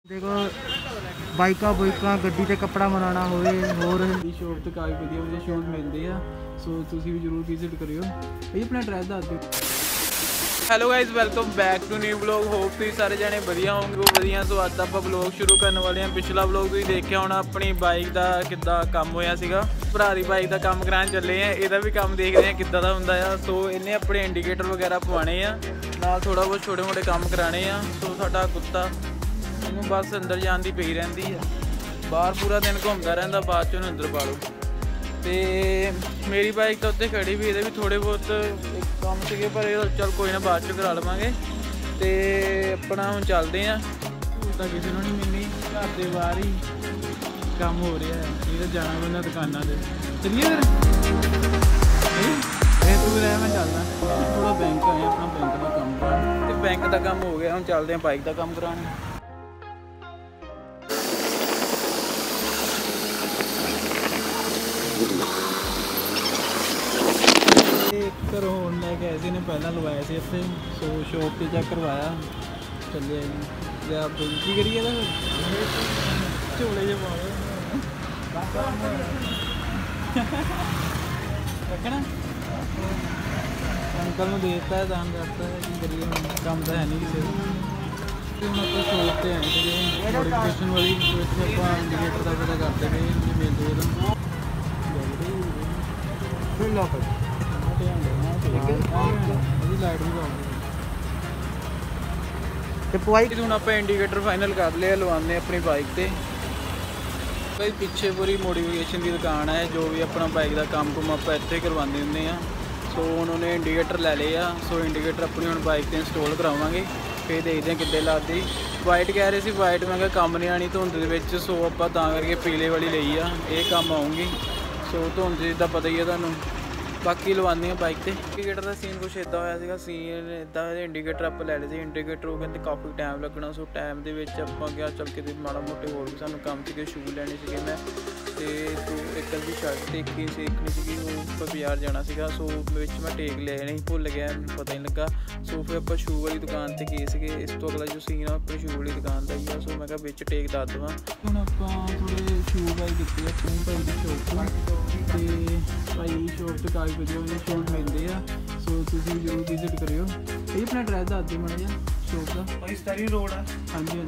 देखो बाइका बुइका गड्डी ते कपड़ा बनाना होवे होर शॉप तो काफ़ी वधिया वधिया शूज़ मिलते हैं। सो तुसी भी जरूर विजिट करियो। भाई अपना एड्रैस दस दिओ। Hello guys welcome back to new blog. Hope तुम सारे जने वधिया होंगे वो वधिया। सो अज आप ब्लॉग शुरू करने वाले हैं। पिछला ब्लॉग तुम देखा होना अपनी बाइक का किद्दां काम होया सीगा। भरा दी बाइक का काम कराने चले हैं। इहदा भी काम देखते हैं किद्दां दा हुंदा है। सो इन्हें अपने इंडीकेटर वगैरह पवाने आ नाल थोड़ा बहुत छोटे मोटे काम कराने आ। सो साडा कुत्ता इन्हूं बस अंदर जान दी पई रहिंदी है। बाहर पूरा दिन घूमता रहिंदा बाद चों अंदर पा लो। तो मेरी बाइक तो उत्ते खड़ी भी ये भी थोड़े बहुत काम से पर चल कोई ना बाद चो करा लवांगे। तो अपना हम चलते हैं तो किसी को नहीं मिलनी घर के बाहर ही काम हो रहा है। ये तो जाना पैंदा दुकाना से चलिए फिर तू रहा मैं चलदा थोड़ा बैंक आए अपना बैंक का काम कराने। तो बैंक का काम हो गया हम चलते हैं बाइक का काम कराने। घरों हुण लैके आए थे पहला लवाया से इतने। सो शॉप पर चेक करवाया चलिए जी आप की करिए झोले जो पा रखना अंकल में देता है दान करता है कि करिए काम तो है नहीं किसी हम आप शॉप पर आए थे नोटिफिकेशन वाली आप इंडीकेटर का पता करते पे मिल जाए हूँ आप इंडीकेटर फाइनल कर लिया लवाने अपनी बाइक से। भाई पीछे पूरी मोडिफिकेशन की दुकान है जो भी अपना बाइक का काम कुम आप इतने करवाते होंगे हैं। सो उन्होंने इंडीकेटर ले लिया। सो इंडीकेटर अपनी हम बाइक से इंस्टॉल करावांगे फिर देखते हैं कितने लाती। वाइट कह रहे थे वाइट मैं क्या काम नहीं आनी धुंध के। सो आप करके पीले वाली ली आ ये काम आऊँगी। सो धुंध का पता ही है तुहानूं बाकी लवाने बाइक से। इंडीकेटर का सीन कुछ इदा होया सीन इदा इंडीकेटर आप लै लए। इंडीकेटर वो कहते काफ़ी टाइम लगना। सो टाइम के आप क्या चल के माड़ा मोटे होर भी सूँ काम से शू लैने से मैं तो एक अद्धी शर्ट देखी देखनी सी वो बाजार जाना सीगा। सो मैं टेक लिया नहीं भुल गया पता नहीं लगा। सो फिर आप शू वाली दुकान पर गए थे। इस तो अगला जो सीन अपनी शू वाली दुकान का ही है। सो मैं बिच टेक दस देवां हुण आपां थोड़े शू बाई कीती अपनी भाई की शॉप तो भाई शॉप तो काफ़ी वधिया वधिया शूज़ मिलते हैं। सो तुम जरूर विजिट करियो। ये अपना एड्रैस दस दिओ माड़ा जिहा शॉप का। स्टरी रोड है हाँ जी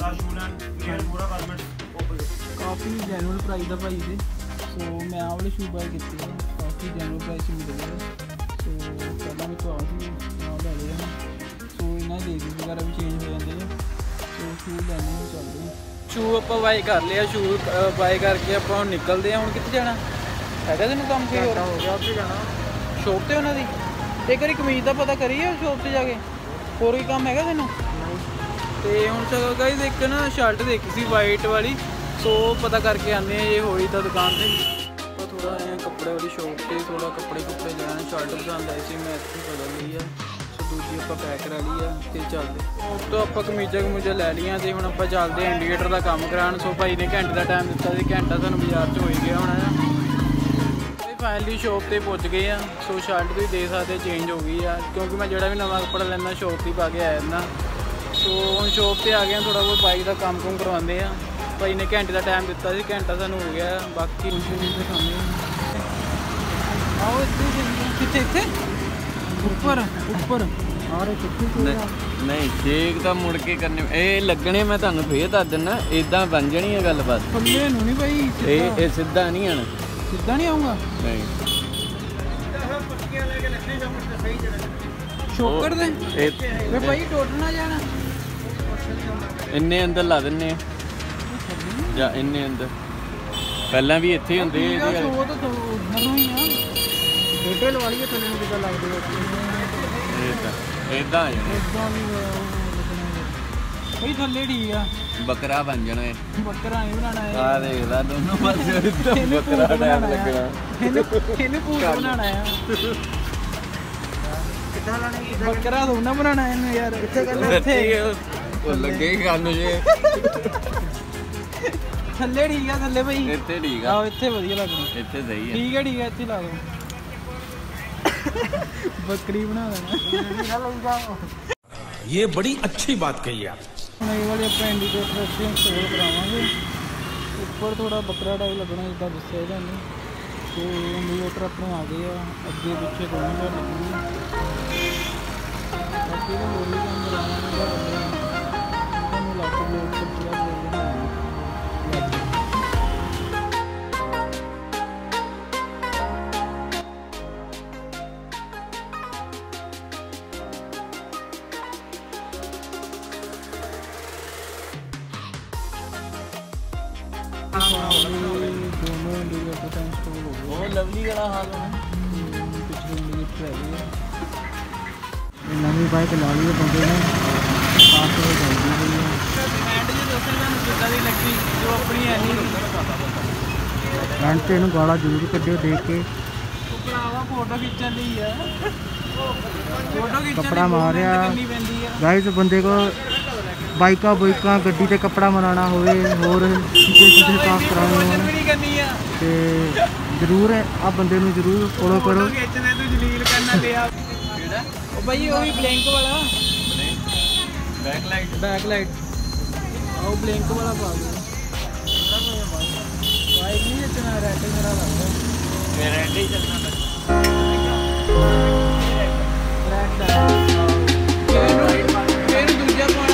काफ़ी जैनुअल प्राइस का भाई से। सो मैं आ वाले शू बाई की काफ़ी जैनुअल प्राइस मिलते हैं। सो पहला मैं तो आ लै लिया। सो इन्हें लेजिस वगैरह भी चेंज हो जाते हैं। सो शू लैने चलते हैं। शू आप बाई कर लिया। शू बाई करके आप निकलते हैं। हूँ कितने जाना है तेन काम कोई हो गया उत्थे जाना शॉप से उन्होंने एक बार कमीज का पता करिए शॉप से जाके होर कोई काम है तेन। तो हूँ गाइस एक ना शर्ट देखी सी वाइट वाली। सो पता करके आने ये होई था दुकान से। तो थोड़ा कपड़े वाली शॉप से थोड़ा कपड़े कुपड़े लेना शर्ट पसंद आई सी मैं इतनी बदल ली है। सो दूसरी आप पैक करा ली है तो चलते तो आप कमीजा कमूजा लै लिया। तो हूँ आप चलते इंडीकेटर का काम कराने। सो भाई ने घंटे का टाइम दिता सी घंटा सू बाजार हो ही गया होना है। फाइनली शॉप पर पहुँच गए हैं। सो शर्ट तुम देख सकते चेंज हो गई है क्योंकि मैं जोड़ा भी नवा कपड़ा लेना शॉप ही पा के आया जाना। सो हम शॉप पर आ गए थोड़ा बहुत बाइक का काम कुम करवाते हैं। भाई ने घंटे का टाइम दिता सी घंटा सूँ हो गया। बाकी आओ कितने इतने उपर उपर नहीं चेक तो मुड़ के करने ये लगने मैं तुहानूं फिर दस दिना इदां बन जानी है गल बस थल्ले नूं नहीं भाई ये सीधा नहीं आना सीधा नहीं आऊँगा नहीं शोकर दे भाई टोटना जाना इन्ने अंदर ला दिन्ने या इन्ने अंदर पहला भी इत्थे हुंदे डिटेल वाली थल्ले नूं किदां लगदे इदां भाई थल्ले ठीक आ बकरा बन जाना है बकरा नहीं बनाना है। आ देखदा दोनों पासे बकरा टाइम लगना इन्हें पूरा बनाना है कितना लाने बकरा दोनों बनाना है यार इत्थे करना इत्थे ओ लगे कानू जे थल्ले ठीक है थल्ले भाई इत्थे ठीक आ इत्थे वधिया लगना इत्थे सही है ठीक है इत्थे ला दो बकरी बना देना। ये बड़ी अच्छी बात कही आप। ਹੁਣ ਇਹ ਵਾਲੇ ਆਪਾਂ इंडिकेटर अच्छे इंस्टॉल करावांगे। ऊपर थोड़ा बकरा टाइप लगना जिदा दस्या तुहानूं। तो इंडिकेटर अपने आ गए अगे पिछे दोनों बार लगी। बाकी तो होर भी काम करावांगे। लग ब्लॉक से पूरा दोनों इंडिकेटर का इंस्टॉल हो गया। बहुत लवली वाला हाल है। पिछले इंडिकेटर है नवी बाइक ला ली बंदे ने पास हो जाएगी भैया। एंड जी दोस्तों मैं जिदा दी लगी जो अपनी है नहीं एंड ते इहनूं गाला जरूर कड्डियो देख के। भरावा फोटो खिंचन दी है। फोटो खिंचन कपड़ा मारिया करनी पैंदी है। गाइस बंदे को बाइका बुइका गड्डी ते कपड़ा बनाना होवे होर सीधे साफ कराने होण ते जरूर आ बंदे नूं जरूर फॉलो करो। खिंचने तू जलील करना लिया ओ भाई वो भी ब्लैंक वाला बैक लाइट आओ ब्लैंक वाला पा दो। बाइक नहीं चलना रेड मेरा लगता है रेड ही चलना रेड दूजा पाना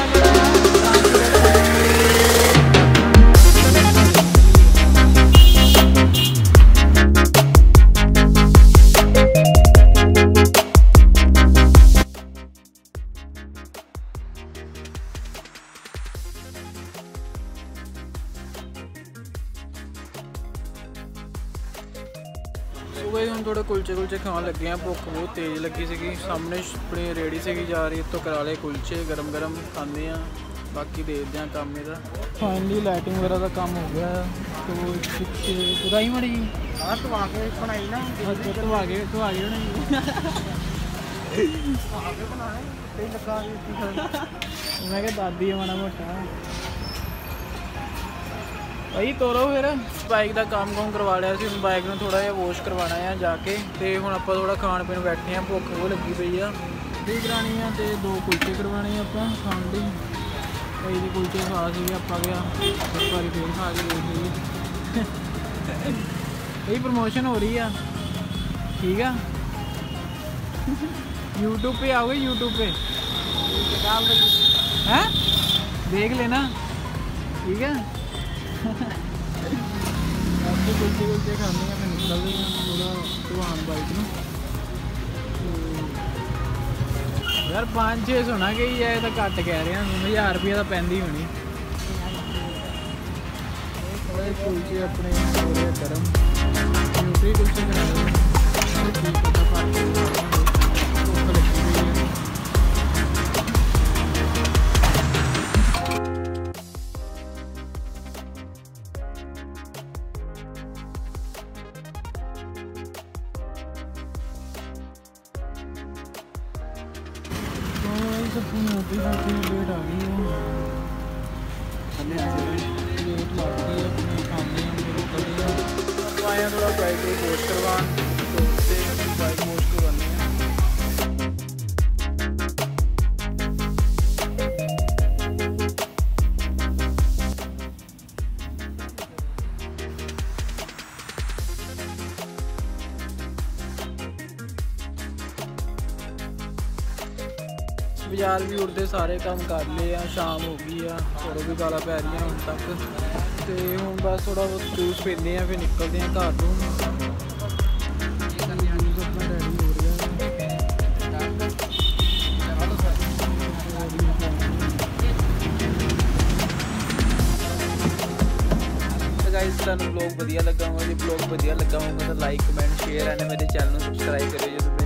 सुबह हम थोड़े कुलचे खान लगे हैं। भुख बहुत तेज़ लगी सी। सामने अपनी रेहड़ी से जा रही तो करा ले कुलचे गरम गरम खाते हैं। बाकी देखते हैं काम मेरा। फाइनली लाइटिंग वगैरह का काम हो गया। तो पिछे बुराई मड़ी तो आगे बनाई ना तो आगे मैं क्या दादी है माड़ा मोटा भाई तोरो फिर बाइक का काम करवा लिया सी। बाइक में थोड़ा जिहा वॉश करवाना है जाके। तो हुण आपां थोड़ा खाण पीण बैठे हैं। भुख वो लगी पई आ टी करानी है। तो 2 कुलचे करवाने आपां खाण लई। कई दे कुलचे खा सी आपां गया एक बारी फिर खा के देख लीए। यही प्रमोशन हो रही है ठीक है। यूट्यूब पे आओगे यूट्यूब पे हैं देख लेना ठीक है। आपको कुलचे खाने हैं फिर निकल रहे हैं थोड़ा धुआन बाइक में। यार 5-6 होना गई है तो घट कह रहे हैं 1000 रुपये तो पैंदी होनी। कुलचे अपने गरम न्यूट्री कुलचे करा मोटी लेट आ गई है। लेट लग गई है अपने खाने निकल आए थोड़ा बाइक को वॉश करवान। तो बाइक वॉश करवाने हैं। बाजार भी उड़ते सारे काम कर लिए आ। शाम हो गई आ थोड़ा भी गाला पै रही हूँ तक। तो हूँ बस थोड़ा बहुत जूस पीते हैं फिर निकलते हैं घर को। अपना रेडी हो रहा है। गाइस तुहानूं ब्लॉग वधिया लगा होगा। जो ब्लॉग वधिया लगा होगा तो लाइक कमेंट शेयर एंड मेरे चैनल को सबसक्राइब करियो।